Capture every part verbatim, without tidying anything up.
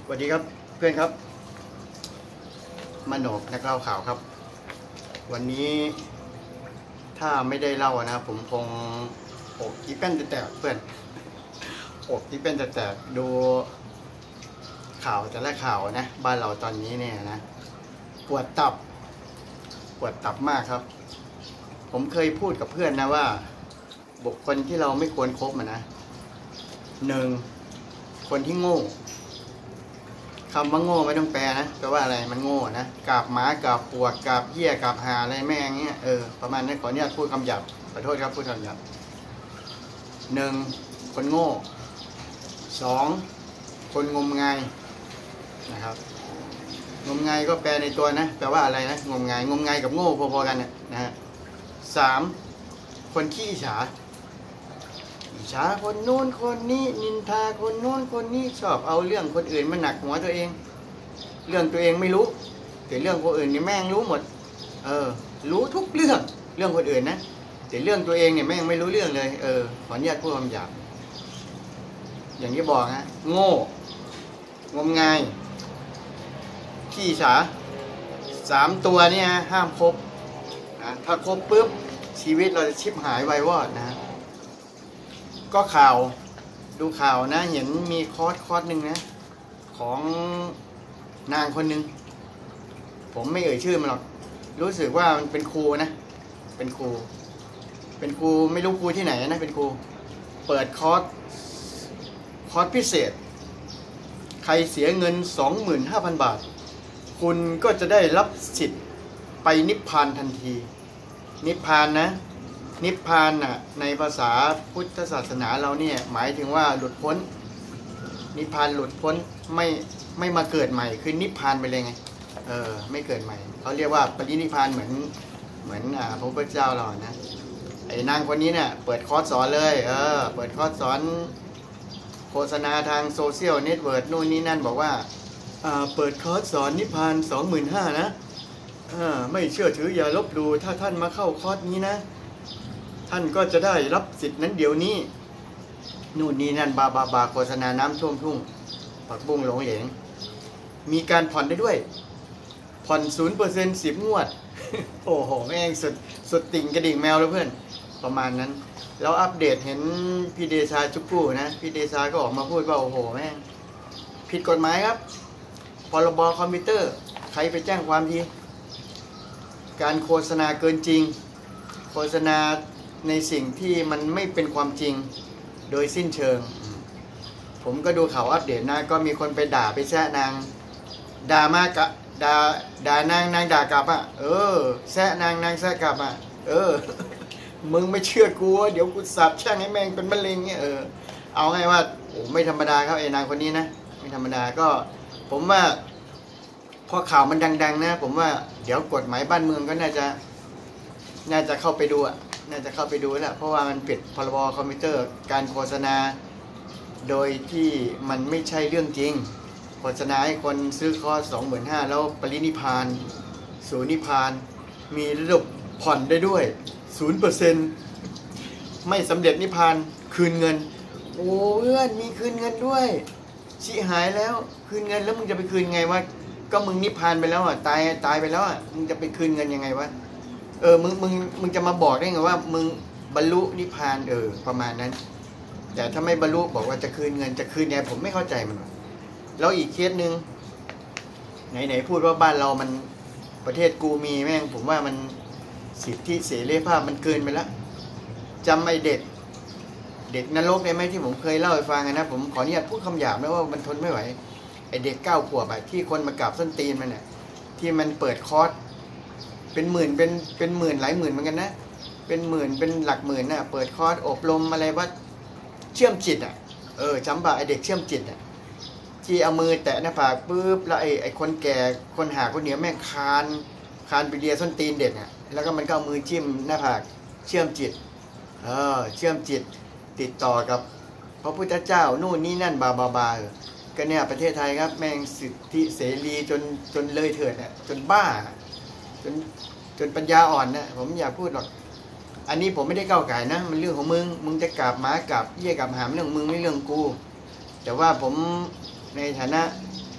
สวัสดีครับเพื่อนครับมโนกนักเล่าข่าวครับวันนี้ถ้าไม่ได้เล่านะผมคงอกที่เป็นจะแตกเพื่อนอกที่เป็นจะแตกดูข่าวแต่ละข่าวนะบ้านเราตอนนี้เนี่ยนะปวดตับปวดตับมากครับผมเคยพูดกับเพื่อนนะว่าบุคคลที่เราไม่ควรคบมันนะหนึ่งคนที่โง่คำว่าโง่ไม่ต้องแปลนะแปลว่าอะไรมันโง่นะกาบหมากาบปวกกาบเหี้ยกาบหาอะไรแม่งเงี้ยเออประมาณนี้ขออนุญาตพูดคำหยาบขอโทษครับพูดคำหยาบหนึ่งคนโง่สองคนงมงายนะครับงมงายก็แปลในตัวนะแปลว่าอะไรนะงมงายงมงายกับโง่พอๆกันนะนะฮะสามคนขี้อิจฉาอิจฉาคนโน้นคนนี้นินทาคนโน้นคนนี้ชอบเอาเรื่องคนอื่นมาหนักหัวตัวเองเรื่องตัวเองไม่รู้แต่เรื่องคนอื่นนี่แม่งรู้หมดเออรู้ทุกเรื่องเรื่องคนอื่นนะแต่เรื่องตัวเองเนี่ยแม่งไม่รู้เรื่องเลยเออขออนุญาตพูดคำหยาบอย่างที่บอกฮะโง่งมงายขี้ฉาสามตัวเนี่ยห้ามครบนะถ้าครบปุ๊บชีวิตเราจะชิบหายไววอดนะก็ข่าวดูข่าวนะเห็นมีคอร์สคอร์สหนึ่งนะของนางคนหนึ่งผมไม่เอ่ยชื่อมันหรอกรู้สึกว่ามันเป็นครูนะเป็นครูเป็นครูไม่รู้ครูที่ไหนนะเป็นครูเปิดคอร์สคอร์สพิเศษใครเสียเงิน สองหมื่นห้าพัน บาทคุณก็จะได้รับสิทธิ์ไปนิพพานทันทีนิพพานนะนิพพานน่ะในภาษาพุทธศาสนาเราเนี่ยหมายถึงว่าหลุดพ้นนิพพานหลุดพ้นไม่ไม่มาเกิดใหม่คือนิพพานไปเลยไงเออไม่เกิดใหม่เขาเรียกว่าปรินิพพานเหมือนเหมือนอ่าพระพุทธเจ้าเรานะไอ้นางคนนี้เนี่ยเปิดคอร์สสอนเลยเออเปิดคอร์สสอนโฆษณาทางโซเชียลเน็ตเวิร์กนู่นนี่นั่นบอกว่าอ่าเปิดคอร์สสอนนิพพาน สองหมื่นห้าพัน นะอ่าไม่เชื่อถืออย่าลบหลู่ถ้าท่านมาเข้าคอร์สนี้นะท่านก็จะได้รับสิทธิ์นั้นเดี๋ยวนี้นู่นนี่นั่นบาบาบาโฆษณาน้ำท่วมทุ่งผักบุ้งหลงเหลงมีการผ่อนได้ด้วยผ่อน ศูนย์ เปอร์เซ็นต์ สิบ งวด โอ้โหแม่งสุดสุดติ่งกระดิ่งแมวเลยเพื่อนประมาณนั้นแล้วอัปเดตเห็นพี่เดชาจุกกู้นะพี่เดชาก็ออกมาพูดว่าโอ้โหแม่งผิดกฎหมายครับพรบคอมพิวเตอร์ใครไปแจ้งความทีการโฆษณาเกินจริงโฆษณาในสิ่งที่มันไม่เป็นความจริงโดยสิ้นเชิงผมก็ดูข่าวอัปเดตนะก็มีคนไปด่าไปแซะนางด่ามากะด่าด่านางนางด่ากลับอ่ะเออแซะนางนางแซะกลับอ่ะเออ มึงไม่เชื่อกูเดี๋ยวกูสับแช่งให้แม่งเป็นมะเร็งเนี่ยเออเอาไงว่าโอ้ไม่ธรรมดาครับไอ้นางคนนี้นะไม่ธรรมดาก็ผมว่าพอข่าวมันดังๆนะผมว่าเดี๋ยวกฎหมายบ้านเมืองก็น่าจะน่าจะเข้าไปดูอ่ะน่าจะเข้าไปดูแล้วเพราะว่ามันผิดพรบคอมพิวเตอร์การโฆษณาโดยที่มันไม่ใช่เรื่องจริงโฆษณาให้คนซื้อคอร์ส สองหมื่นห้าพัน แล้วปรินิพพานสู่นิพพานมีระบบผ่อนได้ด้วย ศูนย์ เปอร์เซ็นต์ ไม่สำเร็จนิพพานคืนเงินโอ้เพื่อนมีคืนเงินด้วยชิหายแล้วคืนเงินแล้วมึงจะไปคืนไงวะก็มึงนิพพานไปแล้วอ่ะตายตายไปแล้วอ่ะมึงจะไปคืนเงินยังไงวะเออมึงมึงมึงจะมาบอกได้ไงว่ามึงบรรลุนิพพานเออประมาณนั้นแต่ถ้าไม่บรรลุบอกว่าจะคืนเงินจะคืนไงผมไม่เข้าใจมันแล้วอีกเคสหนึ่งไหนๆพูดว่าบ้านเรามันประเทศกูมีแม่งผมว่ามันสิทธิเสรีภาพมันเกินไปแล้วจำไอเด็กเด็กนรกได้ไหมที่ผมเคยเล่าให้ฟังนะผมขออนุญาตพูดคำหยาบนะว่ามันทนไม่ไหวไอเด็กเก้าขวบอะที่คนมากราบส้นตีนมันเนี่ยที่มันเปิดคอร์สเป็นหมื่นเป็นเป็นหมื่นหลายหมื่นเหมือนกันนะเป็นหมื่นเป็นหลักหมื่นน่ะเปิดคอร์สอบรมอะไรว่าเชื่อมจิตอ่ะเออจำป่ะไอเด็กเชื่อมจิตอ่ะที่เอามือแตะหน้าผากปุ๊บแล้วไอไอคนแก่คนหาคนเหนียวแม่งคานคานไปเลียส้นตีนเด็กอ่ะแล้วก็มันก็เอามือจิ้มหน้าผากเชื่อมจิตเออเชื่อมจิตติดต่อกับพระพุทธเจ้านู่นนี่นั่นบาบาบาก็เนี่ยประเทศไทยครับแม่งสิทธิเสรีจนจนเลยเถิดอ่ะจนบ้าจนจนปัญญาอ่อนนะผมอยากพูดหรอกอันนี้ผมไม่ได้ก้าวไก่นะมันเรื่องของมึงมึงจะกราบหมากราบเยี่ยกราบหามเรื่องมึงไม่เรื่องกูแต่ว่าผมในฐานะ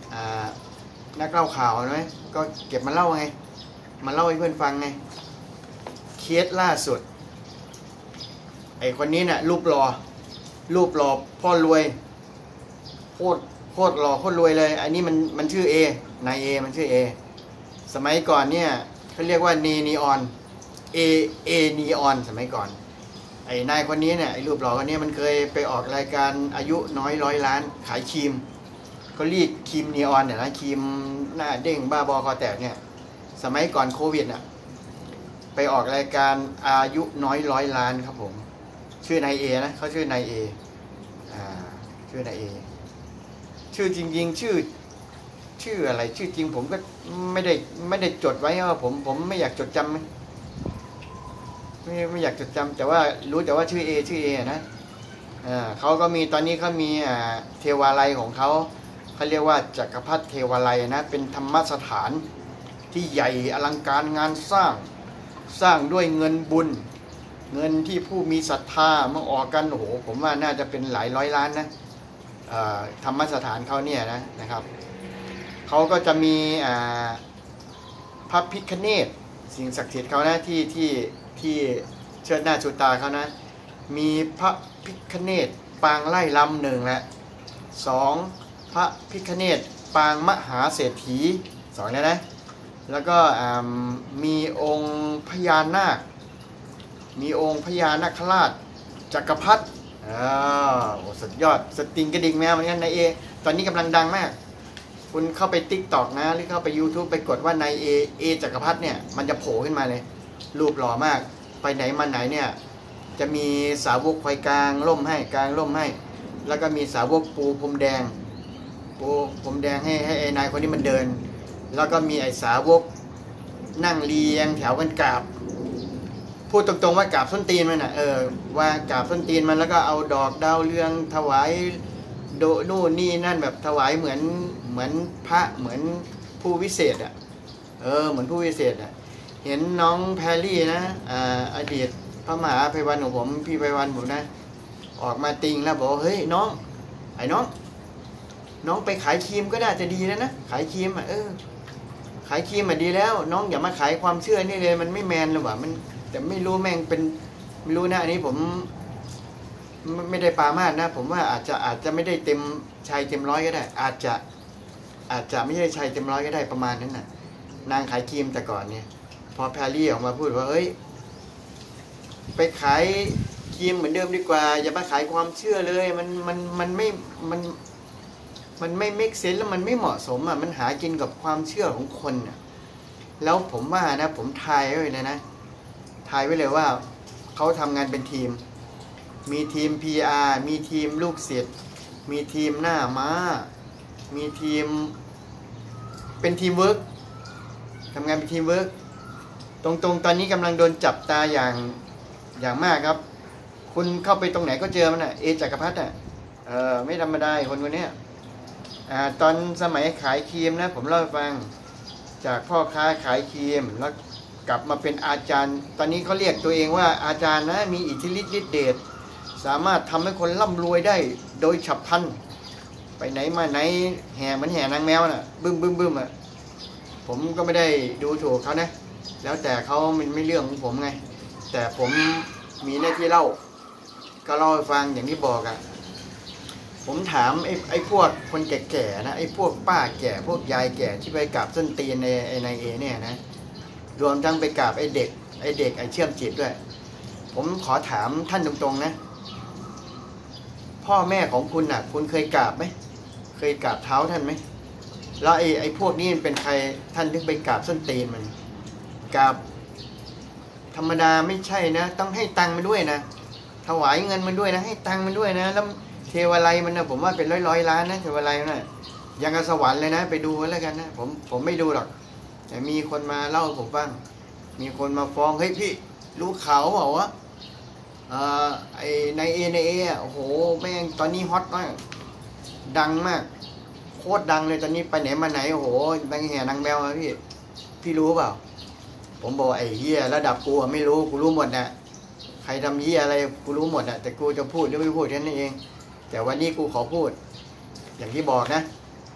นักเล่าข่าวไหมก็เก็บมาเล่าไงมาเล่าให้เพื่อนฟังไงเคสล่าสุดไอคนนี้น่ะรูปหล่อรูปหล่อพ่อรวยโคตรโคตรหล่อโคตรรวยเลยอันนี้มันมันชื่อเอนายเอมันชื่อเอสมัยก่อนเนี่ยเขาเรียกว่าเนนีออนเอเอนีออนสมัยก่อนไอ้นายคนนี้เนี่ยไอ้รูปหล่อคนนี้มันเคยไปออกรายการอายุน้อยร้อยล้านขายครีมเขาเรียกครีมนีออนเนี่ยนะครีมหน้าเด้งบ้าบอคอแตกเนี่ยสมัยก่อนโควิดอ่ะไปออกรายการอายุน้อยร้อยล้านครับผมชื่อนายเอนะเขาชื่อนายเออ่าชื่อนายเอชื่อจริงๆชื่อชื่ออะไรชื่อจริงผมก็ไม่ได้ไม่ได้จดไว้ว่าผมผมไม่อยากจดจำไม่ไม่อยากจดจำแต่ว่ารู้แต่ว่าชื่อเอชื่อเอนะอ่าเขาก็มีตอนนี้เขามีอ่าเทวาลัยของเขาเขาเรียกว่าจักรพรรดิเทวาลัยนะเป็นธรรมสถานที่ใหญ่อลังการงานสร้างสร้างด้วยเงินบุญเงินที่ผู้มีศรัทธามาออกกันโอ้โหผมว่าน่าจะเป็นหลายร้อยล้านนะธรรมสถานเขาเนี่ยนะนะครับเขาก็จะมีพระพิฆเนศสิ่งศักดิ์สิทธิ์เขานะที่ที่ที่เชิดหน้าชูตาเขานะมีพระพิฆเนศปางไล่ลำหนึ่งและสองพระพิฆเนศปางมหาเศรษฐีสองแล้วนะแล้วก็มีองค์พญานาคมีองค์พญานาคราชจักรพรรดิอ่าโอ้สุดยอดสติงกระดิ่งแมวเหมือนกันนายเอตอนนี้กำลังดังมากคุณเข้าไป ติ๊กต็อก นะหรือเข้าไป ยูทูบ ไปกดว่านายเอเอจักรพรรดิเนี่ยมันจะโผล่ขึ้นมาเลยรูปหล่อมากไปไหนมาไหนเนี่ยจะมีสาวกคอยกลางร่มให้กลางร่มให้แล้วก็มีสาวกปูพรมแดงปูพรมแดงให้ให้ไอ้นายคนนี้มันเดินแล้วก็มีไอ้สาวกนั่งเรียงแถวกันกราบพูดตรงๆว่ากราบส้นตีนมันน่ะเออว่ากราบส้นตีนมันแล้วก็เอาดอกดาวเรืองถวายโดนู่นนี่นั่นแบบถวายเหมือนเหมือนพระเหมือนผู้วิเศษอ่ะเออเหมือนผู้วิเศษอ่ะเห็นน้องแพรรี่นะอ่าอดีตพระมหาไพวันของผมพี่ไพวันผมนะออกมาติงแล้วบอกเฮ้ยน้องไอ้น้องน้องไปขายครีมก็น่าจะดีแล้วนะขายครีมอ่ะเออขายครีมอ่ะดีแล้วน้องอย่ามาขายความเชื่อนี่เลยมันไม่แมนเลยว่ะมันแต่ไม่รู้แม่งเป็นไม่รู้นะอันนี้ผมไม่ได้ปามาสนะผมว่าอาจจะอาจจะไม่ได้เต็มชัยเต็มร้อยก็ได้อาจจะอาจจะไม่ใช่ชัยเต็มร้อยก็ได้ประมาณนั้นน่ะนางขายครีมแต่ก่อนเนี่ยพอแพรรี่ออกมาพูดว่าเอ้ยไปขายครีมเหมือนเดิมดีกว่าอย่ามาขายความเชื่อเลยมันมันมันไม่มันมันไม่เมคเซนส์แล้วมันไม่เหมาะสมอ่ะมันหากินกับความเชื่อของคนอ่ะแล้วผมว่านะผมทายไว้เลยนะทายไว้เลยว่าเขาทำงานเป็นทีมมีทีม พี อาร์ มีทีมลูกศิษย์มีทีมหน้าม้ามีทีมเป็นทีมเวิร์กทำงานเป็นทีมเวิร์กตรงๆตอนนี้กำลังโดนจับตาอย่างอย่างมากครับคุณเข้าไปตรงไหนก็เจอมันอ่ะเอจักรพรรดิอ่ะเออไม่ธรรมดาคนคนนี้อ่าตอนสมัยขายครีมนะผมเล่าให้ฟังจากพ่อค้าขายครีมแล้วกลับมาเป็นอาจารย์ตอนนี้เขาเรียกตัวเองว่าอาจารย์นะมีอิทธิฤทธิ์ฤทธิ์เดชสามารถทำให้คนร่ำรวยได้โดยฉับพลันไปไหนมาไหนแห่เหมือนแห่นางแมวน่ะบึ้มบึ้มบึ้มอ่ะผมก็ไม่ได้ดูถูกเขานะแล้วแต่เขามันไม่เรื่องของผมไงแต่ผมมีหน้าที่เล่าก็เล่าให้ฟังอย่างที่บอกอ่ะผมถามไอ้ไอ้พวกคนแก่ๆนะไอ้พวกป้าแก่พวกยายแก่ที่ไปกราบส้นตีนในไอ้นายเอเนี่ยนะรวมทั้งไปกราบไอ้เด็กไอ้เด็กไอ้เชื่อมจิตด้วยผมขอถามท่านตรงๆนะพ่อแม่ของคุณน่ะคุณเคยกราบไหมเคยกราบเท้าท่านไหมแล้วไอ้ไอ้พวกนี้เป็นใครท่านถึงไปกราบส้นตีนมันกราบธรรมดาไม่ใช่นะต้องให้ตังค์มันด้วยนะถวายเงินมันด้วยนะให้ตังค์มันด้วยนะแล้วเทวาลัยมันนะผมว่าเป็นร้อยร้อยล้านนะเทวาลัยมันนะยังกับสวรรค์เลยนะไปดูกันแล้วกันนะผมผมไม่ดูหรอกแต่มีคนมาเล่าผมฟังมีคนมาฟ้องเฮ้ยพี่รู้ข่าวบอกว่าไอ้ในเอในเอโอ้โหแม่งตอนนี้ฮอตมากดังมากโคตรดังเลยตอนนี้ไปไหนมาไหนโอ้โหนางแห่นางแมวนะพี่พี่รู้เปล่าผมบอกไอ้เหี้ยระดับกูไม่รู้กูรู้หมดนะใครทำเหี้ยอะไรกูรู้หมดนะแต่กูจะพูดหรือไม่พูดแค่นั้นเองแต่วันนี้กูขอพูดอย่างที่บอกนะ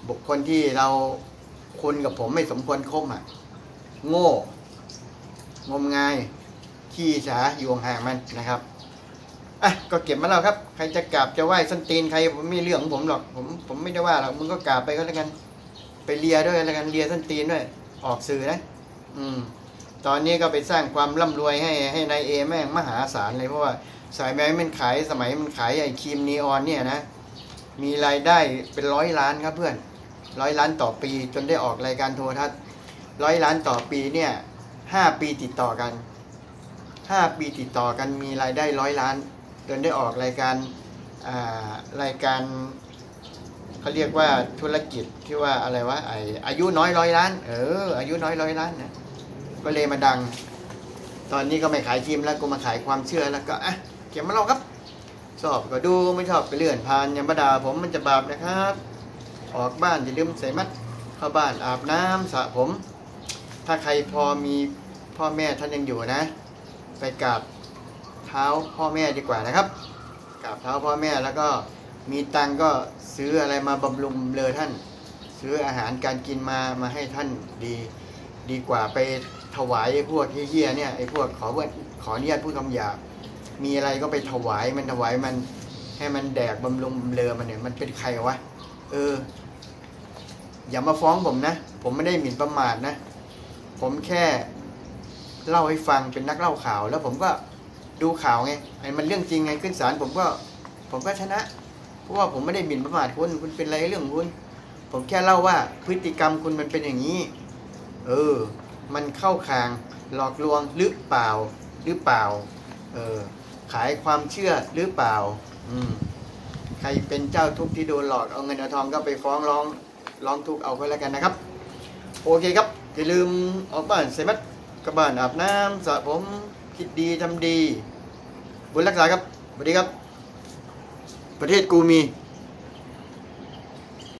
บุคคลที่เราคุณกับผมไม่สมควรคบอ่ะโง่งมงายขี้ฉาอยู่ห่างมันนะครับอ่ะก็เก็บมาแล้วครับใครจะกราบจะไหว้ส้นตีนใครผมไม่เรื่องของผมหรอกผมผมไม่ได้ว่าหรอกมึงก็กราบไปก็แล้วกันไปเลียด้วยแล้วกันเลียส้นตีนด้วยออกสื่อนะอืมตอนนี้ก็ไปสร้างความร่ำรวยให้ให้นายเอแม่งมหาศาลเลยเพราะว่าสายแบงค์มันขายสมัยมันขายไอ้ครีมนีออนเนี่ยนะมีรายได้เป็นร้อยล้านครับเพื่อนร้อยล้านต่อปีจนได้ออกรายการโทรทัศน์ร้อยล้านต่อปีเนี่ยห้าปีติดต่อกันห้าปีติดต่อกันมีรายได้ร้อยล้านจนได้ออกรายการอ่ารายการเขาเรียกว่าธุรกิจที่ว่าอะไรวะไออายุน้อยร้อยล้านเอออายุน้อยร้อยล้านนะก็เลยมาดังตอนนี้ก็ไม่ขายครีมแล้วกูมาขายความเชื่อแล้วก็อ่ะเก็บมาเราครับชอบก็ดูไม่ชอบก็เลื่อนผ่านอย่ามาด่าผมมันจะบาปนะครับออกบ้านอย่าลืมใส่มัดเข้าบ้านอาบน้ำสระผมถ้าใครพอมีพ่อแม่ท่านยังอยู่นะไปกราบเท้าพ่อแม่ดีกว่านะครับกราบเท้าพ่อแม่แล้วก็มีตังก็ซื้ออะไรมาบำรุงเลอท่านซื้ออาหารการกินมามาให้ท่านดีดีกว่าไปถวายไอ้พวกเหี้ยเนี่ยไอ้พวกขอขออนุญาตพูดคำหยาบมีอะไรก็ไปถวายมันถวายมันให้มันแดกบำรุงเลอมันเนี่ยมันเป็นใครวะเอออย่ามาฟ้องผมนะผมไม่ได้หมิ่นประมาทนะผมแค่เล่าให้ฟังเป็นนักเล่าข่าวแล้วผมก็ดูข่าวไงไอ้มันเรื่องจริงไงขึ้นศาลผมก็ผมก็ชนะเพราะว่าผมไม่ได้หมิ่นประมาทคุณคุณเป็นอะไรเรื่องของคุณผมแค่เล่าว่าพฤติกรรมคุณมันเป็นอย่างนี้เออมันเข้าข่างหลอกลวงหรือเปล่าหรือเปล่าเออขายความเชื่อหรือเปล่าอืมใครเป็นเจ้าทุกข์ที่โดนหลอกเอาเงินเอาทองก็ไปฟ้องร้องร้องทุกข์เอาก็แล้วกันนะครับโอเคครับอย่าลืมออกบ้านใส่มัดกลับบ้านอาบน้ำสระผมคิดดีทำดีบุญรักษาครับสวัสดีครับประเทศกูมี